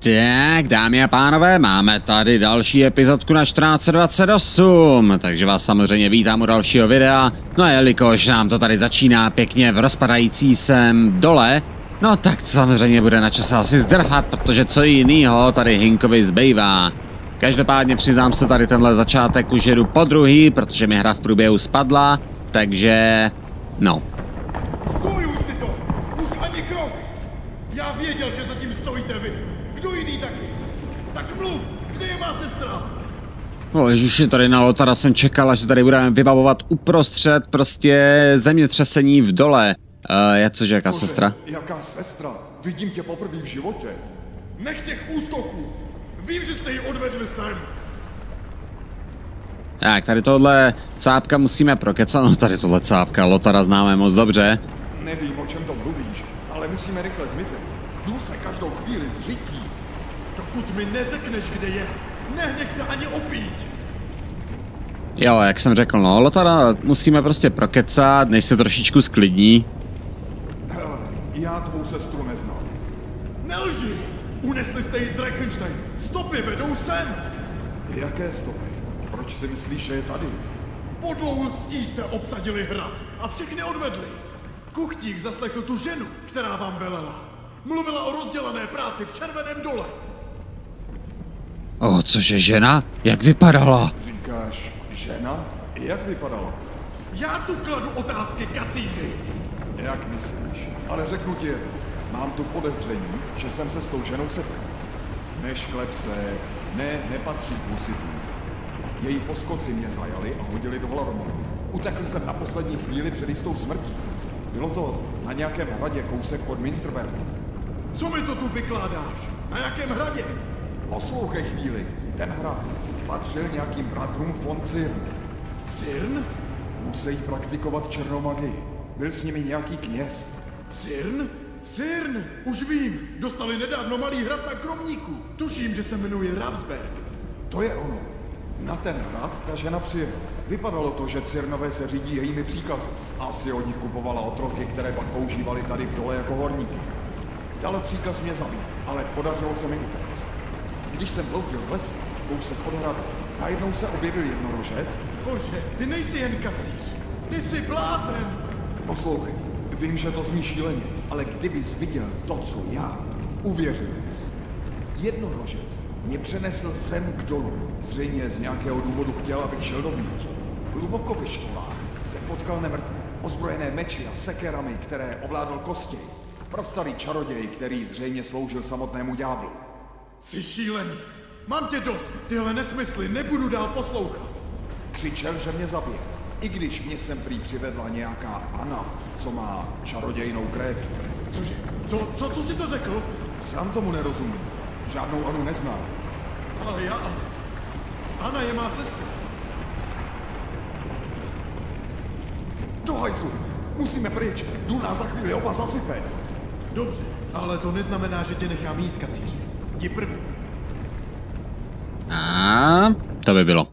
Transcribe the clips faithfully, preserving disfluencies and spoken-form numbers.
Tak, dámy a pánové, máme tady další epizodku na čtrnáct dvacet osm, takže vás samozřejmě vítám u dalšího videa. No a jelikož nám to tady začíná pěkně v rozpadající sem dole, no tak samozřejmě bude na čase asi zdrhat, protože co jinýho tady Hinkovi zbývá. Každopádně přiznám se, tady tenhle začátek už jedu po druhý, protože mi hra v průběhu spadla, takže no. Stojuj si to! Už ani krok! Já věděl, že zatím stojíte vy! Kdo jiný taky? Tak mluv! Kde je má sestra? No ježiši, tady na Lotara jsem čekal, až se tady budeme vybavovat uprostřed prostě zemětřesení v dole. Uh, je cože, jaká Cože? sestra? Jaká sestra? Vidím tě poprvé v životě. Nech těch úskoků! Vím, že jste ji odvedli sem! Tak, tady tohle cápka musíme prokecat, no tady tohle cápka, Lotara známe moc dobře. Nevím, o čem to mluvíš, ale musíme rychle zmizet. Důl se každou chvíli zřítí. Dokud mi neřekneš, kde je, nehneš se ani opít! Jo, jak jsem řekl, no, Lotara musíme prostě prokecat, než se trošičku sklidní. Hele, já tvou sestru neznám. Nelži! Unesli jste ji z Reichensteinu! Stopy vedou sem! Jaké stopy? Proč si myslíš, že je tady? Po dvou lstí jste obsadili hrad a všechny odvedli. Kuchtík zaslechl tu ženu, která vám velela. Mluvila o rozdělané práci v Červeném dole. O, cože žena? Jak vypadala? Říkáš žena? Jak vypadala? Já tu kladu otázky, kacíři. Jak myslíš? Ale řeknu ti jedno. Mám tu podezření, že jsem se s tou ženou setkal. Nešklep se, ne, nepatří k husitům. Její poskoci mě zajali a hodili do hladomoru. Utekl jsem na poslední chvíli před jistou smrtí. Bylo to na nějakém hradě kousek od Münsterbergu. Co mi to tu vykládáš? Na jakém hradě? Poslouchej chvíli. Ten hrad patřil nějakým bratrům von Zirn. Cyrn? Musí praktikovat černou magii. Byl s nimi nějaký kněz. Cyrn? Cyrn! Už vím! Dostali nedávno malý hrad na Kromníku. Tuším, že se jmenuje Rapsberg. To je ono. Na ten hrad ta žena přijela. Vypadalo to, že Cyrnové se řídí jejími příkazy. Asi od nich kupovala otroky, které pak používali tady v dole jako horníky. Dala příkaz mě zabít, ale podařilo se mi utéct. Když jsem bloudil v lese, kousek od hradu, najednou se objevil jednorožec. Bože, ty nejsi jen kacíř. Ty jsi blázen. Poslouchej, vím, že to zní šíleně, ale kdybys viděl to, co já, uvěřil bys. Jednorožec mě přenesl sem k dolu. Zřejmě z nějakého důvodu chtěl, abych šel dovnitř. Hluboko ve štolách se potkal nemrtvý, ozbrojené meči a sekerami, které ovládal Kostěj. Prastarý čaroděj, který zřejmě sloužil samotnému ďáblu. Jsi šílený. Mám tě dost. Tyhle nesmysly nebudu dál poslouchat. Křičel, že mě zabije. I když mě sem prý přivedla nějaká Anna, co má čarodějnou krev. Cože? Co, co, co jsi to řekl? Sám tomu nerozumím. Žádnou Anu neznám. Ale já... Anna je má sestra. Do hajzlu! Musíme pryč! Důl nás za chvíli oba zasype! Dobře, ale to neznamená, že tě nechám jít, kacíři. Jdi první. A to by bylo.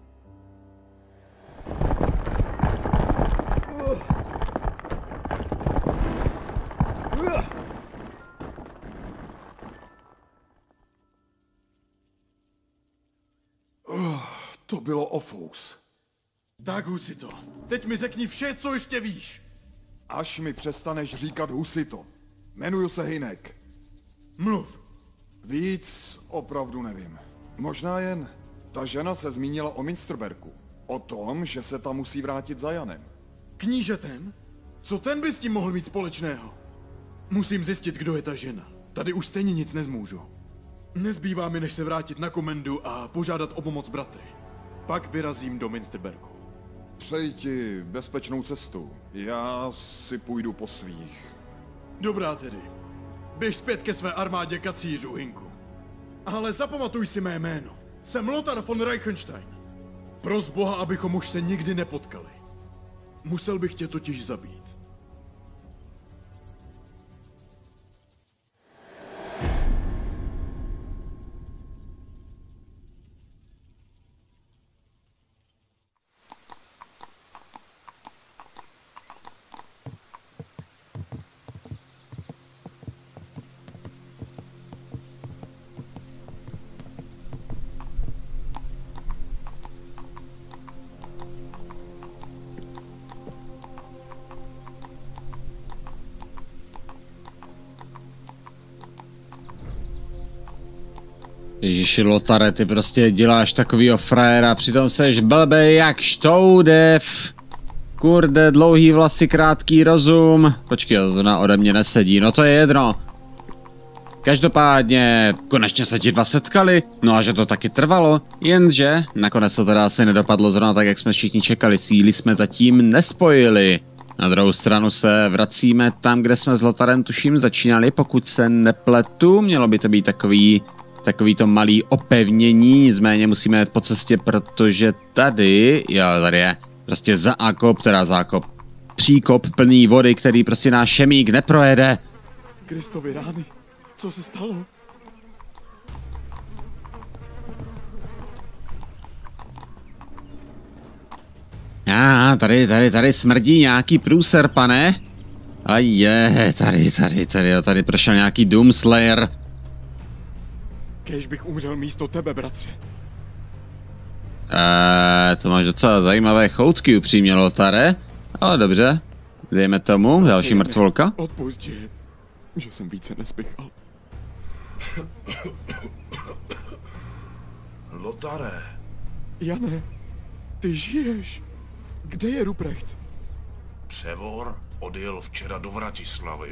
To bylo ofous. Tak, Husito, teď mi řekni vše, co ještě víš. Až mi přestaneš říkat Husito. Jmenuju se Hinek. Mluv. Víc opravdu nevím. Možná jen ta žena se zmínila o Münsterbergu. O tom, že se tam musí vrátit za Janem. Kníže ten? Co ten by s tím mohl mít společného? Musím zjistit, kdo je ta žena. Tady už stejně nic nezmůžu. Nezbývá mi, než se vrátit na komendu a požádat o pomoc bratry. Pak vyrazím do Münsterbergu. Přeji ti bezpečnou cestu. Já si půjdu po svých. Dobrá tedy. Běž zpět ke své armádě kacířů, Hinku. Ale zapamatuj si mé jméno. Jsem Lothar von Reichenstein. Pros Boha, abychom už se nikdy nepotkali. Musel bych tě totiž zabít. Ježiši Lotare, ty prostě děláš takovýho frajera, přitom seš blbej jak štoudev. Kurde, dlouhý vlasy, krátký rozum. Počkej, zrovna ode mě nesedí, no to je jedno. Každopádně, konečně se ti dva setkali, no a že to taky trvalo, jenže nakonec to teda asi nedopadlo zrovna tak, jak jsme všichni čekali, síly jsme zatím nespojili. Na druhou stranu se vracíme tam, kde jsme s Lotarem tuším začínali, pokud se nepletu, mělo by to být takový, takový to malý opevnění, nicméně musíme jít po cestě, protože tady, jo, tady je prostě zákop, teda zákop, příkop plný vody, který prostě náš šemík neprojede. Kristovi rány, co se stalo? Já, tady, tady, tady smrdí nějaký průser, pane. A je, tady, tady, tady, tady prošel nějaký Doomslayer. Kéž bych umřel místo tebe, bratře. Eee, to máš docela zajímavé choutky, upřímně, Lotare. Ale dobře, dejme tomu, bratře, další mrtvolka. Odpusť, že, že jsem více nespěchal. Lotare. Jane, ty žiješ. Kde je Ruprecht? Převor odjel včera do Vratislavy.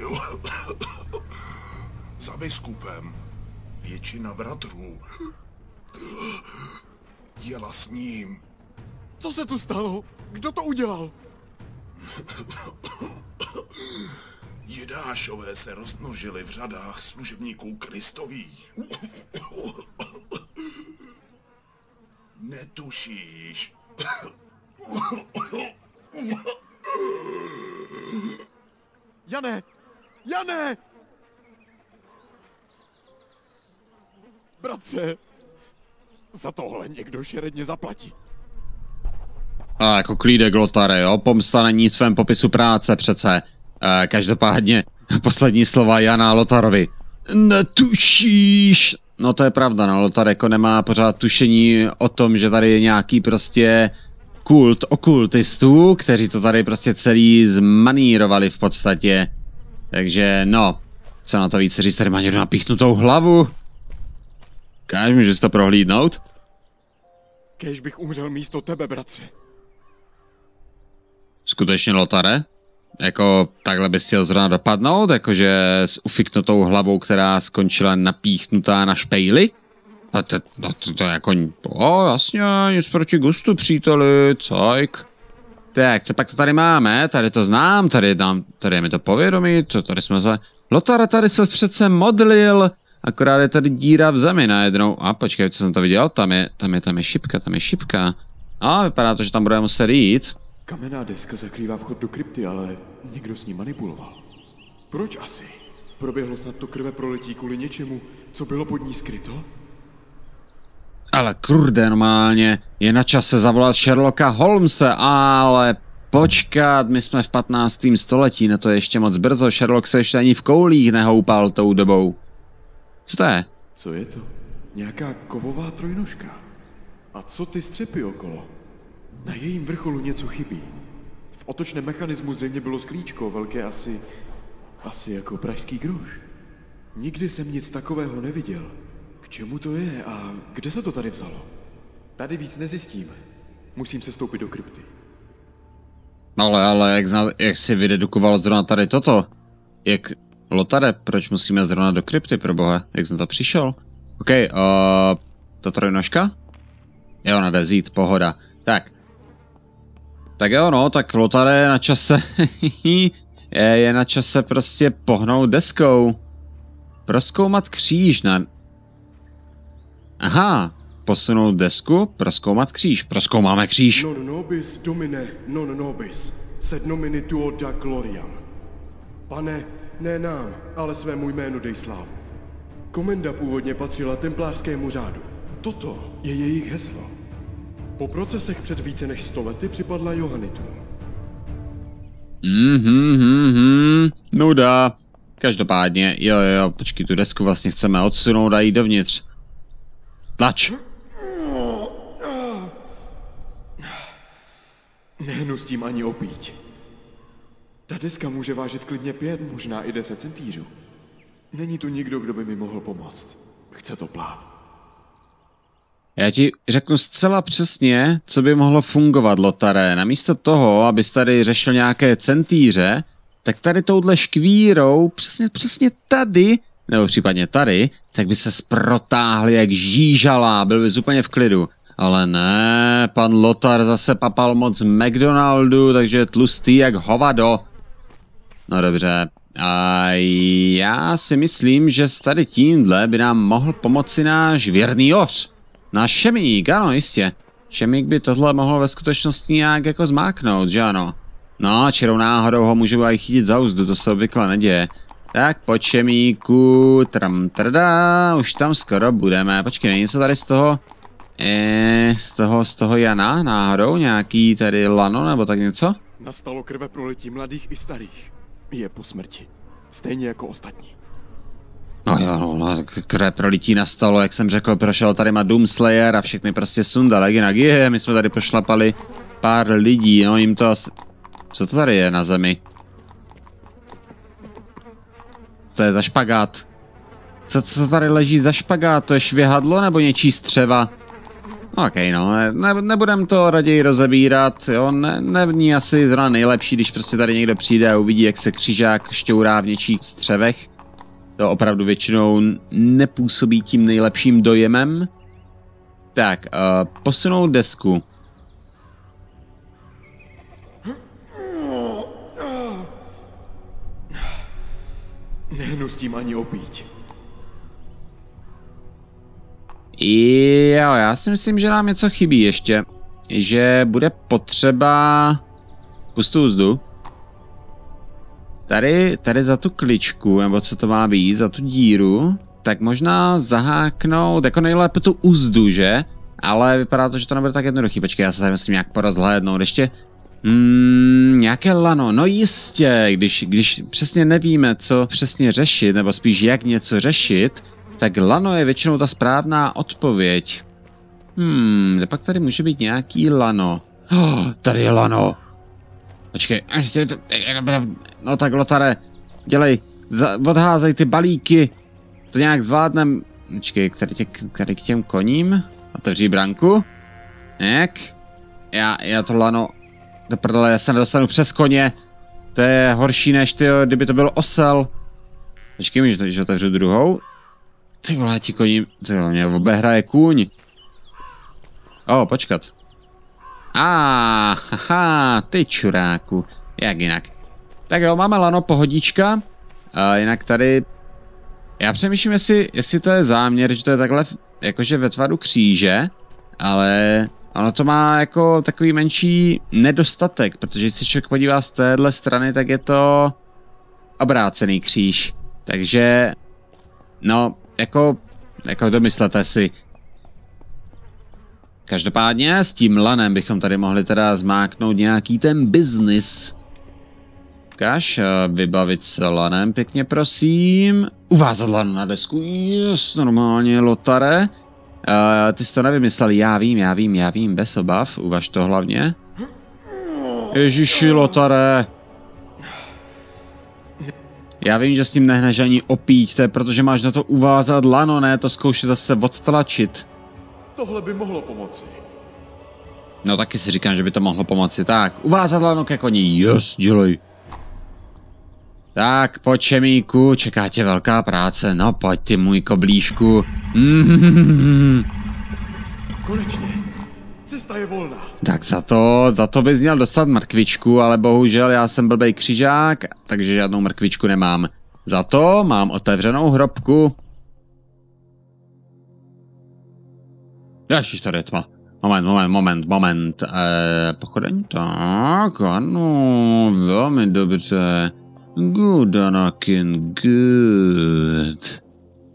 Za biskupem. Většina bratrů jela s ním. Co se tu stalo? Kdo to udělal? Jidášové se rozmnožili v řadách služebníků Kristových. Netušíš. Jane! Jane! Bratře, za tohle někdo šeredně zaplatí. A jako klídek, Lotare, jo, pomsta není v tvém popisu práce přece. E, každopádně, poslední slova Jana Lotarovi. Netušíš. No to je pravda, no, Lotar jako nemá pořád tušení o tom, že tady je nějaký prostě kult okultistů, kteří to tady prostě celý zmanírovali v podstatě. Takže no, co na to víc říct, tady má někdo napíchnutou hlavu. Káž, můžeš to prohlídnout? Kéž bych umřel místo tebe, bratře. Skutečně, Lotare? Jako takhle bys chtěl zrovna dopadnout? Jakože s ufiknutou hlavou, která skončila napíchnutá na špejli? A to, to, to, to jako... O, jasně, nic proti gustu, příteli, cajk. Tak, co pak to tady máme? Tady to znám, tady, dám, tady je mi to povědomí, to tady jsme se... Lotare, tady se přece modlil, akorát je tady díra v zemi najednou. A počkej, co jsem to viděl? Tam je, tam je, tam je šipka, tam je šipka. A vypadá to, že tam budeme muset jít. Kamenná deska zakrývá vchod do krypty, ale někdo s ní manipuloval. Proč asi? Proběhlo snad to krve prolití kvůli něčemu, co bylo pod ní skryto? Ale kurde, normálně je na čase zavolat Sherlocka Holmese, ale počkat, my jsme v patnáctém století, na to je ještě moc brzo, Sherlock se ještě ani v koulích nehoupal tou dobou. Co to je? Co je to? Nějaká kovová trojnožka. A co ty střepy okolo? Na jejím vrcholu něco chybí. V otočném mechanismu zřejmě bylo sklíčko, velké asi... asi jako pražský groš. Nikdy jsem nic takového neviděl. K čemu to je a kde se to tady vzalo? Tady víc nezjistíme. Musím se stoupit do krypty. Ale, ale, jak, zna, jak si vydedukoval zrovna tady toto? Jak... Lotare, proč musíme zrovna do krypty, proboha? Jak jsem to přišel? OK, uh, to trojnožka? Jo, ona jde vzít, pohoda. Tak. Tak jo, no, tak Lotare je na čase... je, je na čase prostě pohnout deskou. Prozkoumat kříž na... Aha, posunout desku, prozkoumat kříž. Prozkoumáme kříž. Non nobis domine, non nobis, sed nomini tuo da gloriam. Pane, ne nám, ale svému jménu dej slávu. Komenda původně patřila templářskému řádu. Toto je jejich heslo. Po procesech před více než sto lety připadla Johannitům. Mhm, mhm, mhm, nuda. Každopádně, jo, jo, počkej, tu desku vlastně chceme odsunout a jít dovnitř. Tlač. Nehnu s tím ani opít. Ta deska může vážit klidně pět, možná i deset centířů. Není tu nikdo, kdo by mi mohl pomoct. Chce to plán. Já ti řeknu zcela přesně, co by mohlo fungovat, Lotare. Namísto toho, abys tady řešil nějaké centýře, tak tady touhle škvírou, přesně, přesně tady, nebo případně tady, tak by se protáhli jak žížala, byl bys úplně v klidu. Ale ne, pan Lothar zase papal moc McDonaldu, takže je tlustý jak hovado. No dobře, a já si myslím, že s tady tímhle by nám mohl pomoci náš věrný Joř. Náš šemík, ano, jistě. Šemík by tohle mohl ve skutečnosti nějak jako zmáknout, že ano? No, čirou náhodou ho můžu aj chytit za úzdu, to se obvykle neděje. Tak pojď šemíku, tram trda, už tam skoro budeme. Počkej, není něco tady z toho? Eh, z toho, z toho Jana náhodou, nějaký tady lano nebo tak něco? Nastalo krve prolití mladých i starých. Je po smrti. Stejně jako ostatní. No jo, no, krve prolití nastalo, jak jsem řekl, prošel tady má Doomslayer a všechny prostě sundal, jak jinak je, my jsme tady pošlapali pár lidí, no jim to asi... Co to tady je na zemi? Co to je za špagát? Co, co tady leží za špagát? To je švěhadlo nebo něčí střeva? OK, no, ne, nebudem to raději rozebírat, jo, ne, není asi zrovna nejlepší, když prostě tady někdo přijde a uvidí, jak se křižák šťourá v něčích střevech. To opravdu většinou nepůsobí tím nejlepším dojemem. Tak, uh, posunout desku. Nehnu s tím ani opít. Jo, já si myslím, že nám něco chybí ještě. Že bude potřeba pustou úzdu. Tady, tady za tu kličku, nebo co to má být, za tu díru, tak možná zaháknout jako nejlépe tu úzdu, že? Ale vypadá to, že to nebude tak jednoduchý. Počkej, já se tady musím nějak porozhlédnout. Ještě Hmm, nějaké lano, no jistě, když, když přesně nevíme, co přesně řešit, nebo spíš jak něco řešit, tak lano je většinou ta správná odpověď. Hmm, tak pak tady může být nějaký lano. Oh, tady je lano. Počkej, no tak Lotare, dělej, za, odházej ty balíky, to nějak zvládnem. Počkej, tady, tě, tady k těm koním, otevří branku. Jak? Já, já to lano... To prdele, já se nedostanu přes koně. To je horší než ty, kdyby to byl osel. Počkej mi, že otevřu druhou. Ty vole, ti koní, ty vole, mě obehraje kůň. O, počkat. A, haha, ty čuráku. Jak jinak. Tak jo, máme lano, pohodička. A jinak tady... Já přemýšlím, jestli, jestli to je záměr, že to je takhle jakože ve tvaru kříže. Ale... Ono to má jako takový menší nedostatek, protože když se člověk podívá z téhle strany, tak je to obrácený kříž. Takže, no, jako, jako domyslete si. Každopádně s tím lanem bychom tady mohli teda zmáknout nějaký ten biznis. Ukáž, vybavit se lanem pěkně, prosím. Uvázat lan na desku, yes, normálně, Lotare. Uh, ty jsi to nevymyslel, já vím, já vím, já vím, bez obav, uvaž to hlavně. Ježiši, Lotare. Já vím, že s tím nehneš ani opít, to je protože máš na to uvázat lano, ne to zkoušet zase odtlačit. Tohle by mohlo pomoci. No taky si říkám, že by to mohlo pomoci, tak, uvázat lano ke koni, yes, dělej. Tak, pojď šemíku, čeká tě velká práce, no pojď ty můj koblíšku. Mm-hmm. Konečně, cesta je volná. Tak za to, za to bys měl dostat mrkvičku, ale bohužel já jsem blbej křižák, takže žádnou mrkvičku nemám. Za to mám otevřenou hrobku. Ježiš, tady je tma. Moment, moment, moment, moment. Eh, pochodeň? Tak, ano, velmi dobře. Good, Anakin, good.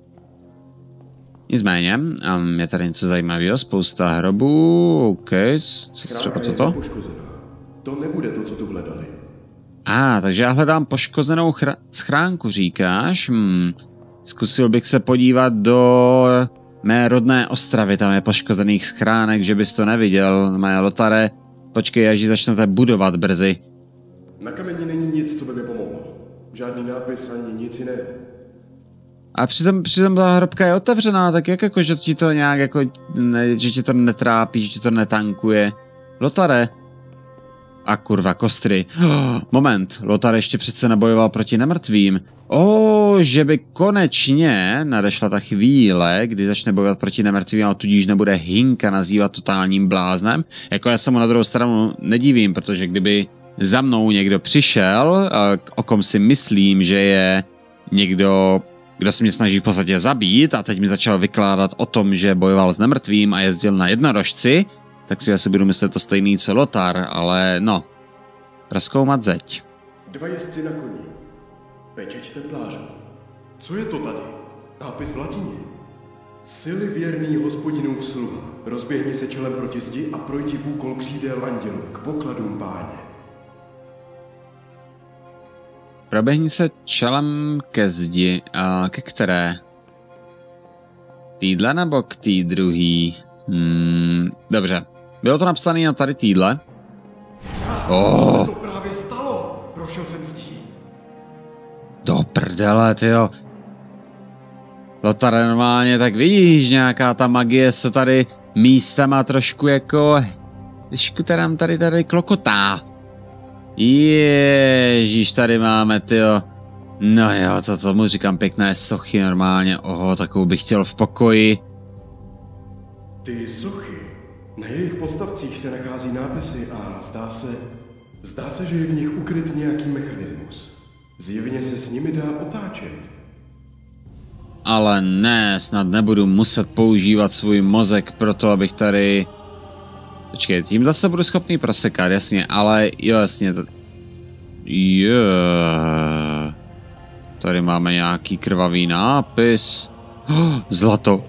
Nicméně, um, je tady něco zajímavého, spousta hrobů, OK, co třeba toto? To nebude to, co tu hledali. A, ah, takže já hledám poškozenou schránku, říkáš? Hmm. Zkusil bych se podívat do mé rodné Ostravy, tam je poškozených schránek, že bys to neviděl, mé Lotare. Počkej, až ji začnete budovat brzy. Na kameni není nic, co by mi pomohlo. Žádný nápis ani nic jiného. A přitom, přitom ta hrobka je otevřená, tak jak jako, že ti to nějak jako, ne, že ti to netrápí, že ti to netankuje. Lotare. A kurva, kostry. Oh, moment, Lotar ještě přece nebojoval proti nemrtvým. O, oh, že by konečně nadešla ta chvíle, kdy začne bojovat proti nemrtvým a tudíž nebude Hinka nazývat totálním bláznem. Jako já se mu na druhou stranu nedivím, protože kdyby za mnou někdo přišel, o kom si myslím, že je někdo, kdo se mě snaží v podstatě zabít a teď mi začal vykládat o tom, že bojoval s nemrtvým a jezdil na jednorožci, tak si asi budu myslet to stejný co Lotar, ale no. Rozkoumat zeď. Dva jezdci na koni. Pečeť templářů. Co je to tady? Nápis v latině. Sily věrný hospodinův sluha. Rozběhni se čelem proti zdi a projdi v úkol křídel andělů k pokladům páně. Proběhni se čelem ke zdi. A ke které? Týdle nebo k tý druhý? Hmm, dobře. Bylo to napsané na tady týdle. Oh. Co se to právě stalo? Prošel jsem zdí. Do prdele, tyjo. Lotare, normálně, tak vidíš, nějaká ta magie se tady místama trošku jako... Trošku tady tady tady klokotá. Ježíš, tady máme, tyjo. No jo, co tomu říkám, pěkné sochy normálně. Oho, takovou bych chtěl v pokoji. Ty sochy. Na jejich postavcích se nachází nápisy a zdá se, zdá se, že je v nich ukryt nějaký mechanismus. Zjevně se s nimi dá otáčet. Ale ne, snad nebudu muset používat svůj mozek pro to, abych tady... Počkej, tímhle se budu schopný prosekat, jasně, ale jo, jasně. To... Jo. Tady máme nějaký krvavý nápis. Oh, zlato.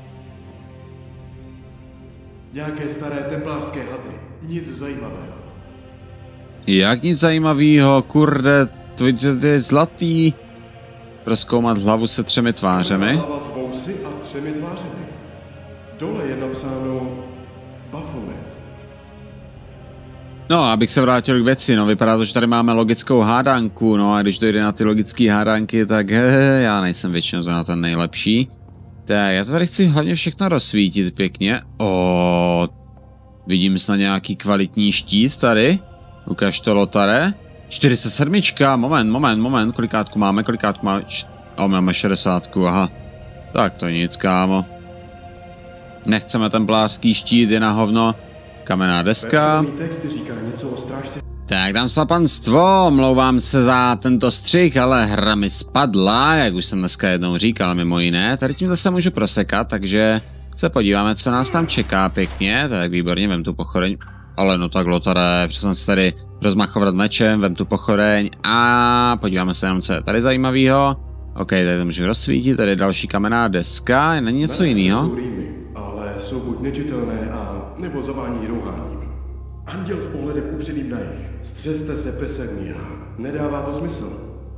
Nějaké staré templářské hadry. Nic zajímavého. Jak nic zajímavého, kurde, to je zlatý. Prozkoumat hlavu se třemi tvářemi. Hlava s vousy a třemi tvářemi. Dole je napsáno Baphomet. No, abych se vrátil k věci, no, vypadá to, že tady máme logickou hádanku, no a když dojde na ty logické hádanky, tak he, já nejsem většinou na ten nejlepší. Tak, já to tady chci hlavně všechno rozsvítit pěkně. O, vidím snad nějaký kvalitní štít tady. Ukaž to, Lotare. čtyřicet sedm, moment, moment, moment, kolikátku máme, kolikátku máme, o, máme šedesátku, aha. Tak to nic, kámo. Nechceme ten plářský štít, je na hovno. Kamenná deska. Text říká něco o strážce. Tak dám sva panstvo, omlouvám se za tento střih, ale hra mi spadla, jak už jsem dneska jednou říkal, mimo jiné. Tady tím zase můžu prosekat, takže se podíváme, co nás tam čeká pěkně. Tak výborně, vem tu pochodeň. Ale no tak, Lotare, přesně si tady rozmachovat mečem, vem tu pochodeň a podíváme se jenom, co je tady zajímavého. OK, tady to můžu rozsvítit, tady je další kamenná deska, není něco jiného. Ale jsou buď nečitelné a nebo zavání rouháním. Anděl s pohledem upředným na jich. Střeste se Pesagnia. Nedává to smysl.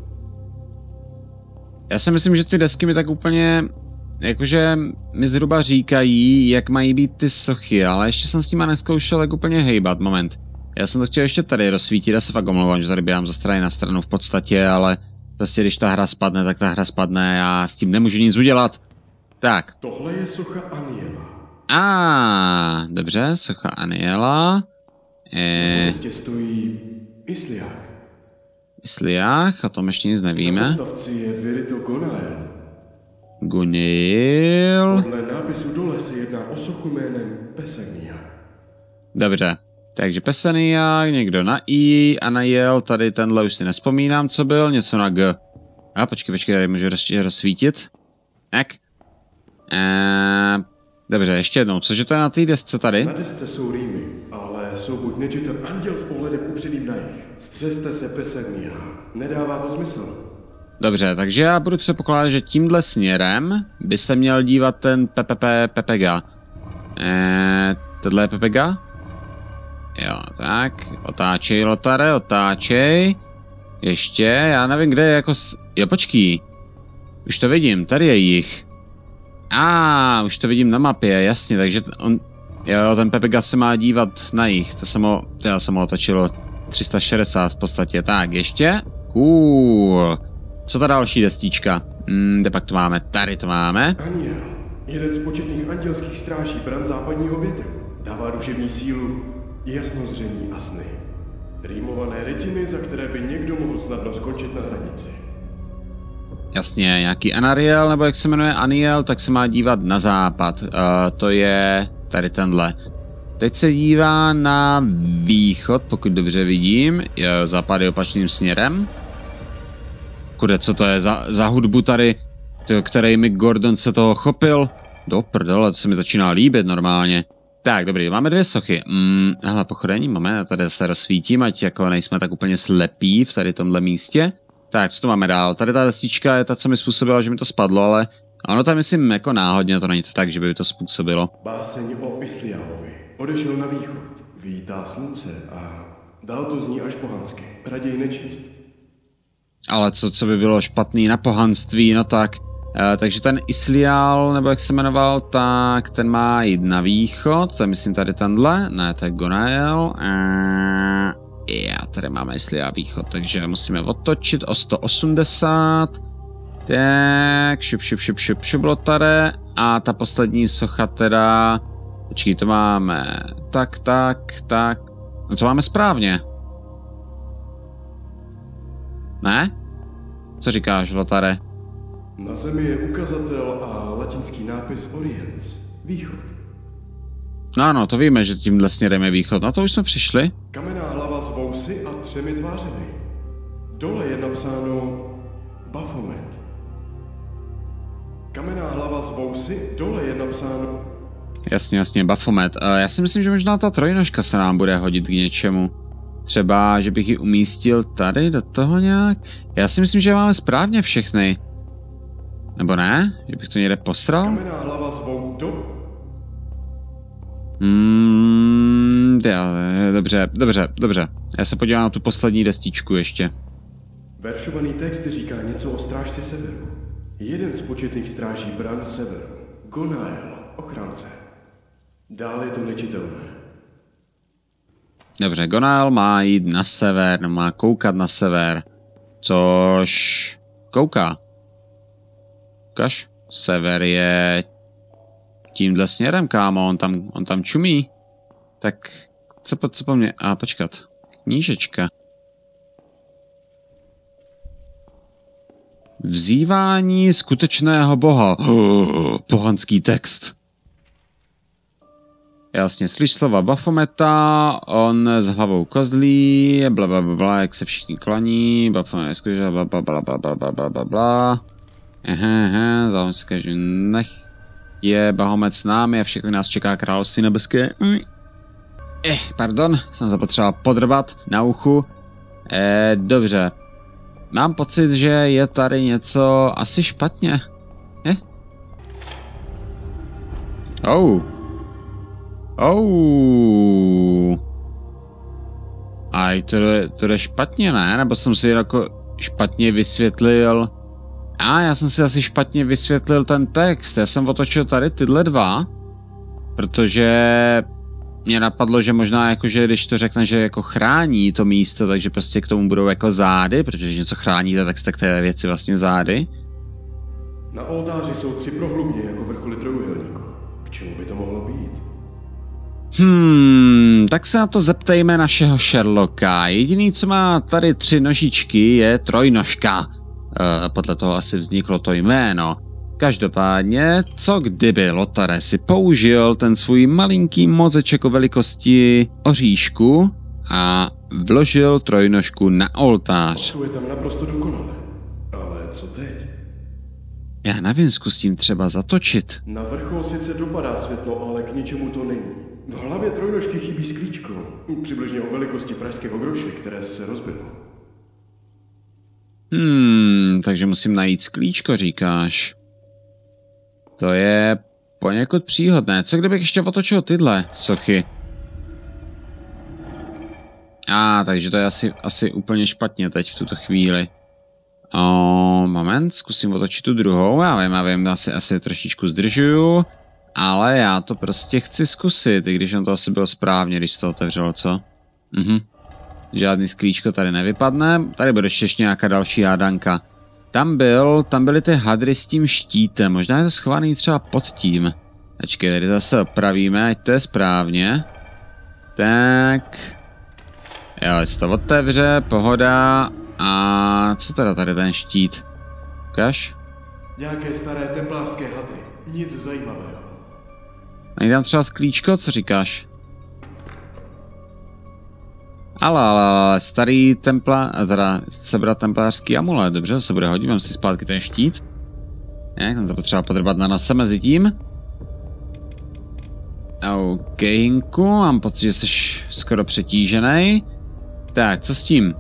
Já si myslím, že ty desky mi tak úplně, jakože mi zhruba říkají, jak mají být ty sochy, ale ještě jsem s nima neskoušel jak úplně hejbat. Moment. Já jsem to chtěl ještě tady rozsvítit, já se fakt omlouvám, že tady běhám za strany na stranu v podstatě, ale prostě když ta hra spadne, tak ta hra spadne, já s tím nemůžu nic udělat. Tak. Tohle je socha Aniela. A ah, dobře, socha Aniela. E... Prostě stojí Isliach. Isliach, o tom ještě nic nevíme. Na postavci je Virito Gonael. Gunil. Podle nápisu dole se jedná o sochu jménem Pesagnia. Dobře, takže Pesagnia, někdo na I, Anael, tady tenhle už si nespomínám, co byl, něco na G. A počkej, počkej, tady můžu roz, rozsvítit. Tak. Eee, dobře, ještě jednou, cože to je na té desce tady? Na desce jsou rýmy, ale jsou buď nečitel anděl s pohledem upředným na jich. Střeste se Pesagnia. Nedává to smysl. Dobře, takže já budu předpokládat, že tímhle směrem by se měl dívat ten P P P Pepega. Eee, tohle je Pepega? Jo, tak, otáčej, Lotare, otáčej. Ještě, já nevím, kde je jako... S... Jo, počkej. Už to vidím, tady je jich. A, ah, už to vidím na mapě, jasně, takže on... Jo, ten Pepega se má dívat na jich, to jsem ho... Já jsem ho otočilo tři sta šedesát v podstatě, tak, ještě. Cool. Co ta další destička? Hmm, kde pak to máme? Tady to máme. Aniel, jeden z početných andělských stráží bran západního větru. Dává duševní sílu, jasnozření a sny. Rýmované rytiny, za které by někdo mohl snadno skončit na hranici. Jasně, nějaký Anariel, nebo jak se jmenuje Aniel, tak se má dívat na západ. Uh, to je tady tenhle. Teď se dívá na východ, pokud dobře vidím. Je, západ je opačným směrem. Kude, co to je za, za hudbu tady, to, který mi Gordon se toho chopil? Do prdele, to se mi začíná líbit normálně. Tak, dobrý, máme dvě sochy. Mm, hele, pochodení, moment, tady se rozsvítím, ať jako nejsme tak úplně slepí v tady tomhle místě. Tak, co tu máme dál? Tady ta destička je ta, co mi způsobila, že mi to spadlo, ale ono tam myslím jako náhodně, to není to tak, že by to způsobilo. Báseň o Isliamovi. Odešel na východ, vítá slunce a dál to zní až pohansky. Raději nečíst. Ale co, co by bylo špatný na pohanství, no tak. E, takže ten Islial, nebo jak se jmenoval, tak ten má jít na východ, to je myslím tady tenhle, ne, to je Gonael. E, já tady máme Islial východ, takže musíme otočit o sto osmdesát. Tak, šup, šup, šup, šup, šublotare. A ta poslední socha teda, počkej, to máme, tak, tak, tak, no to máme správně. Ne? Co říkáš, Lotare? Na zemi je ukazatel a latinský nápis Oriens, východ. No ano, to víme, že tímhle směrem je východ. Na to už jsme přišli. Kamenná hlava s vousy a třemi tvářemi. Dole je napsáno Baphomet. Kamenná hlava s vousy, dole je napsáno... Jasně, jasně, Baphomet. Uh, já si myslím, že možná ta trojnožka se nám bude hodit k něčemu. Třeba, že bych ji umístil tady do toho nějak. Já si myslím, že máme správně všechny. Nebo ne? Že bych to někde posral? Kamenná hlava s vou... do... Hmm, já, dobře, dobře, dobře. Já se podívám na tu poslední destičku ještě. Veršovaný text říká něco o strážci severu. Jeden z početných stráží bran severu. Gonael, ochránce. Dále je to nečitelné. Dobře, Gonael má jít na sever, má koukat na sever. Což... kouká. Ukaž? Sever je... tímhle směrem, kámo, on tam, on tam čumí. Tak, co po, co po mně? A, počkat. Knížečka. Vzývání skutečného boha. Oh, pohanský text. Jasně, slyš slova Baphometa, on s hlavou kozlí, bla bla bla, bla jak se všichni klaní, Baphomet je skutečný, bla bla bla bla bla bla bla bla bla. Aha, aha, záleží, že nech je Bahomet s námi a všechny nás čeká království nebeské. Eh, pardon, jsem zapotřeboval podrbat na uchu. Eh, dobře. Mám pocit, že je tady něco asi špatně. Eh? Oh. Oh. Aj, to je, to je špatně, ne? Nebo jsem si jako špatně vysvětlil... A ah, já jsem si asi špatně vysvětlil ten text. Já jsem otočil tady tyhle dva, protože mě napadlo, že možná jakože když to řekne, že jako chrání to místo, takže prostě k tomu budou jako zády, protože když něco chráníte, tak jste k té věci vlastně zády. Na oltáři jsou tři prohlubně jako vrcholy trojúhelníku. K čemu by to mohlo být? Hmm, tak se na to zeptejme našeho Sherlocka. Jediný, co má tady tři nožičky, je trojnožka. Uh, podle toho asi vzniklo to jméno. Každopádně, co kdyby Lotare si použil ten svůj malinký mozeček o velikosti oříšku a vložil trojnožku na oltář. Je tam naprosto dokonale. Ale co teď? Já nevím, zkusím třeba zatočit. Na vrchol sice dopadá světlo, ale k ničemu to není. V hlavě trojnožky chybí sklíčko. Přibližně o velikosti pražského groše, které se rozbilo. Hmm, takže musím najít sklíčko, říkáš. To je poněkud příhodné. Co kdybych ještě otočil tyhle sochy? A, ah, takže to je asi, asi úplně špatně teď v tuto chvíli. O, moment, zkusím otočit tu druhou. Já vím, já vím, asi, asi trošičku zdržuju. Ale já to prostě chci zkusit, i když on to asi bylo správně, když se to otevřelo, co? Mhm. Žádný sklíčko tady nevypadne. Tady bude ještě nějaká další hádanka. Tam byl, tam byly ty hadry s tím štítem, možná je to schovaný třeba pod tím. Ačkej, tady zase opravíme, ať to je správně. Tak. Jo, se to otevře, pohoda. A co teda tady ten štít? Ukaž? Nějaké staré templářské hadry. Nic zajímavého. Není tam třeba sklíčko, co říkáš? Ale, ale, ale, starý templa, teda sebrat templářský amulet, dobře, se bude hodit, mám si zpátky ten štít. Jak, tam to potřeba podrbat na nose mezi tím. OK, Hinku, mám pocit, že jsi skoro přetížený. Tak, co s tím?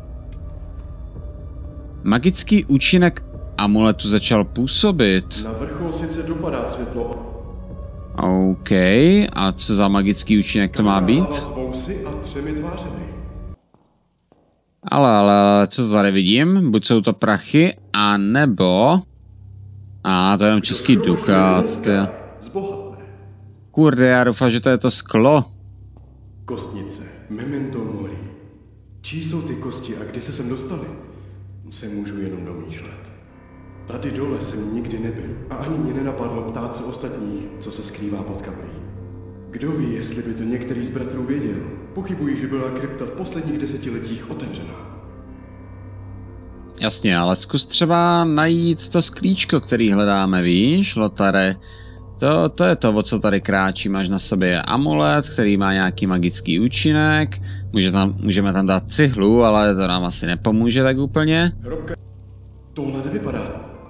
Magický účinek amuletu začal působit. Na vrchol sice dopadá světlo. OK, a co za magický účinek to má být? S vousy a třemi tvářemi. Ale, ale, co to tady vidím? Buď jsou to prachy, a nebo... A, to je jenom český dukát. Zbohatné. Kurde, já doufám, že to je to sklo. Kostnice. Memento mori. Čí jsou ty kosti a kdy se sem dostali? Se můžu jenom domýšlet. Tady dole jsem nikdy nebyl a ani mě nenapadlo ptát se ostatních, co se skrývá pod kaplí. Kdo ví, jestli by to některý z bratrů věděl. Pochybuji, že byla krypta v posledních desetiletích otevřená. Jasně, ale zkus třeba najít to sklíčko, který hledáme, víš, Lotare. To, to je to, o co tady kráčí. Máš na sobě amulet, který má nějaký magický účinek. Může tam, můžeme tam dát cihlu, ale to nám asi nepomůže tak úplně. Hrobka. Tohle nevypadá.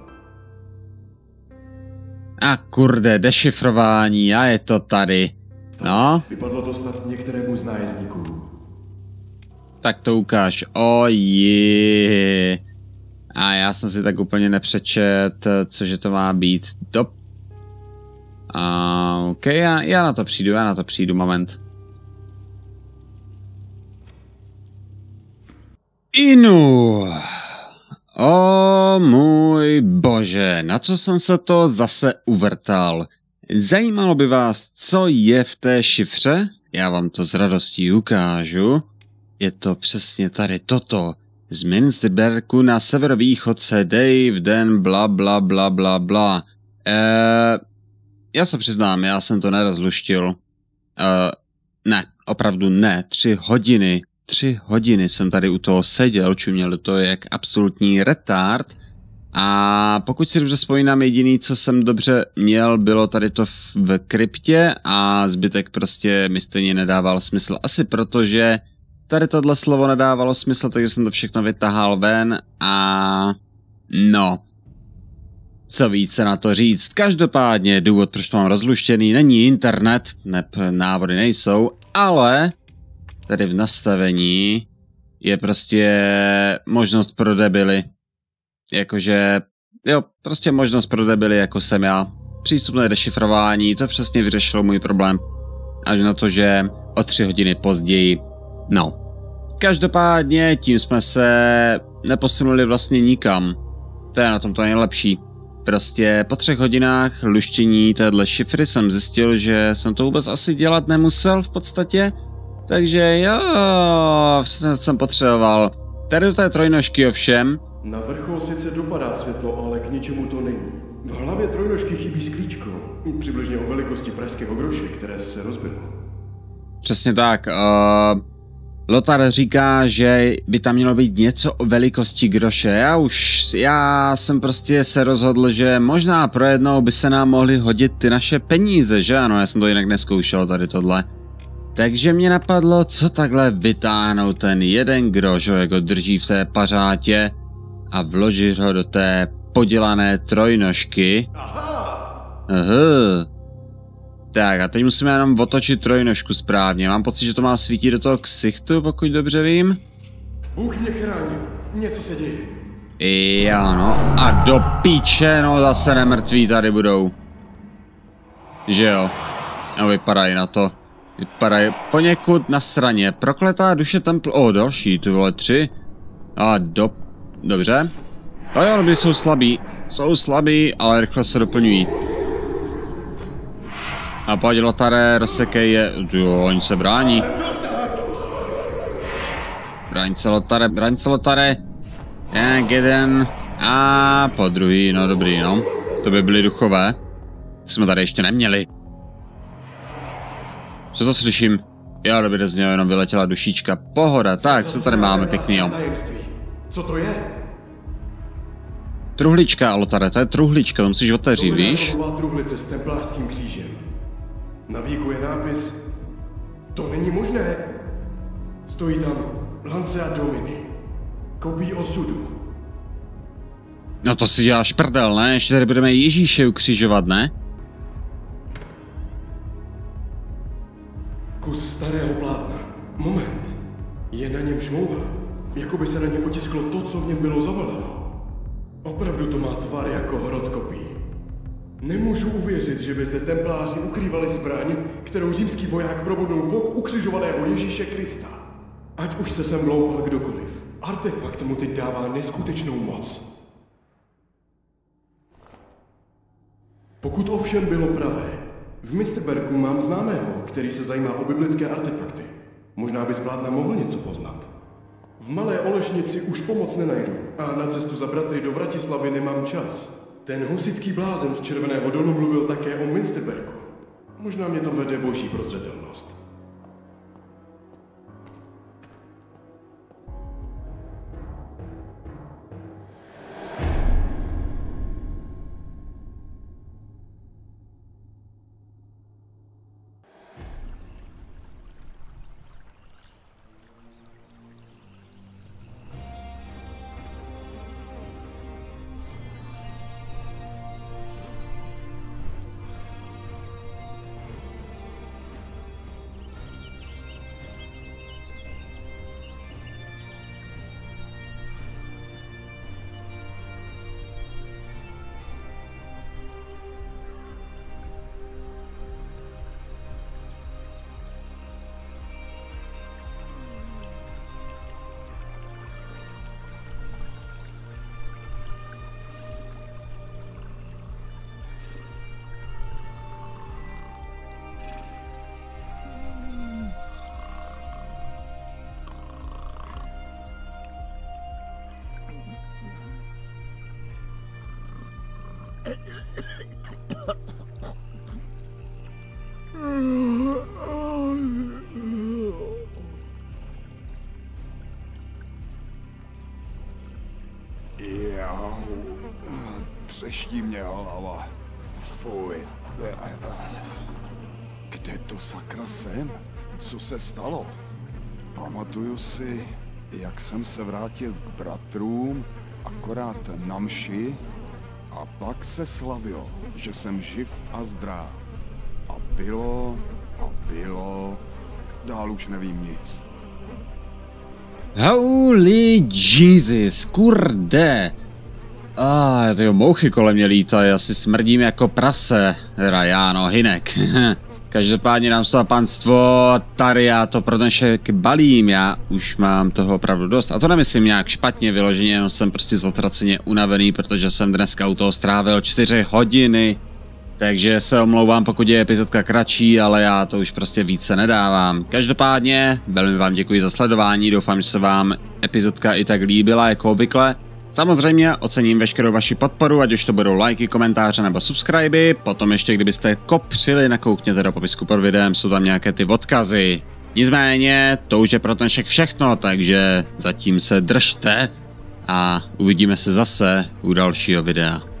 A kurde, dešifrování, a je to tady. No. Vypadlo to snad některému z nájezdníků. Tak to ukáž. Oji. A já jsem si tak úplně nepřečet, cože to má být. Do... A, ok, já, já na to přijdu, já na to přijdu, moment. Inu. O můj bože, na co jsem se to zase uvrtal? Zajímalo by vás, co je v té šifře? Já vám to s radostí ukážu. Je to přesně tady toto. Z Minsterberku na severovýchodce Dave den bla bla bla bla bla. Eee, já se přiznám, já jsem to nerozluštil. Eee, ne, opravdu ne, tři hodiny. Tři hodiny jsem tady u toho seděl, čuměl do toho jak absolutní retard. A pokud si dobře vzpomínám, jediný, co jsem dobře měl, bylo tady to v kryptě a zbytek prostě mi stejně nedával smysl. Asi protože tady tohle slovo nedávalo smysl, takže jsem to všechno vytahal ven a... no. Co více na to říct. Každopádně důvod, proč to mám rozluštěný, není internet, neb návody nejsou, ale... tady v nastavení je prostě možnost pro debily. Jakože, jo, prostě možnost pro debily, jako jsem já. Přístupné dešifrování, to přesně vyřešilo můj problém. Až na to, že o tři hodiny později, no. Každopádně tím jsme se neposunuli vlastně nikam. To je na tom to nejlepší. Prostě po třech hodinách luštění téhle šifry jsem zjistil, že jsem to vůbec asi dělat nemusel v podstatě. Takže jo, přesně to jsem potřeboval. Tady do té trojnožky ovšem. Na vrchol sice dopadá světlo, ale k ničemu to není. V hlavě trojnožky chybí sklíčko. Přibližně o velikosti pražského groše, které se rozbilo. Přesně tak. Uh, Lothar říká, že by tam mělo být něco o velikosti groše. Já už, já jsem prostě se rozhodl, že možná pro jednou by se nám mohly hodit ty naše peníze, že ano? Já jsem to jinak neskoušel tady tohle. Takže mě napadlo, co takhle vytáhnout ten jeden groš, jak ho drží v té pařátě a vložit ho do té podělané trojnožky. Aha. Tak a teď musíme jenom otočit trojnožku správně. Mám pocit, že to má svítit do toho ksichtu, pokud dobře vím. Bůh mě chrání, něco se děje. Jo no, a do píče, no zase nemrtví tady budou. Že jo, no vypadají na to. Vypadají poněkud na straně. Prokletá duše templ... O, další, ty vole, tři. A do... dobře. A jo, dobrý, jsou slabí. Jsou slabí, ale rychle se doplňují. A pojď, Lothare, rozsekej je... Jo, oni se brání. Braň se, Lothare, braň se, Lothare. Jak jeden. A po druhý, no dobrý, no. To by byly duchové. Jsme tady ještě neměli. Co to slyším? Jo, dobře, z něho jenom vyletěla dušička. Pohoda, tak, co tady máme pěkný, jo. Co to je? Truhlička, Alotare, to je truhlička, to musíš otevřít, víš? To je truhlice s templářským křížem. Na víku je nápis. To není možné. Stojí tam Lancea Domini. Kopí osudu. No to si děláš prdel, ne? Ještě tady budeme Ježíše ukřižovat, ne? Kus starého plátna. Moment. Je na něm šmouha. Jako by se na ně otisklo to, co v něm bylo zabaleno. Opravdu to má tvar jako hrot kopí. Nemůžu uvěřit, že by zde templáři ukrývali zbraň, kterou římský voják probodnul bok ukřižovaného Ježíše Krista. Ať už se sem vloupal kdokoliv, artefakt mu teď dává neskutečnou moc. Pokud ovšem bylo pravé, v Misterberku mám známého, který se zajímá o biblické artefakty. Možná by z plátna mohl něco poznat. V Malé Olešnici už pomoc nenajdu a na cestu za bratry do Vratislavy nemám čas. Ten husický blázen z Červeného dolu mluvil také o Münsterberku. Možná mě tam vede boží prozřetelnost. Jau, třeští mě hlava. Fuj. Kde to sakra jsem? Co se stalo? Pamatuju si, jak jsem se vrátil k bratrům, akorát na mši, a pak se slavilo, že jsem živ a zdráv. A bylo, a bylo, dál už nevím nic. Holy Jesus, kurde. A ah, tyjo, mouchy kolem mě lítají, asi smrdím jako prase. Teda já, no, Hynek. Každopádně nám to panstvo, tady já to pro dnešek balím, já už mám toho opravdu dost. A to nemyslím nějak špatně vyloženě, jenom jsem prostě zatraceně unavený, protože jsem dneska u toho strávil čtyři hodiny. Takže se omlouvám, pokud je epizodka kratší, ale já to už prostě více nedávám. Každopádně, velmi vám děkuji za sledování, doufám, že se vám epizodka i tak líbila, jako obvykle. Samozřejmě ocením veškerou vaši podporu, ať už to budou lajky, komentáře nebo subscriby. Potom ještě, kdybyste kopřili, nakoukněte do popisku pod videem, jsou tam nějaké ty odkazy. Nicméně, to už je pro dnešek všechno, takže zatím se držte a uvidíme se zase u dalšího videa.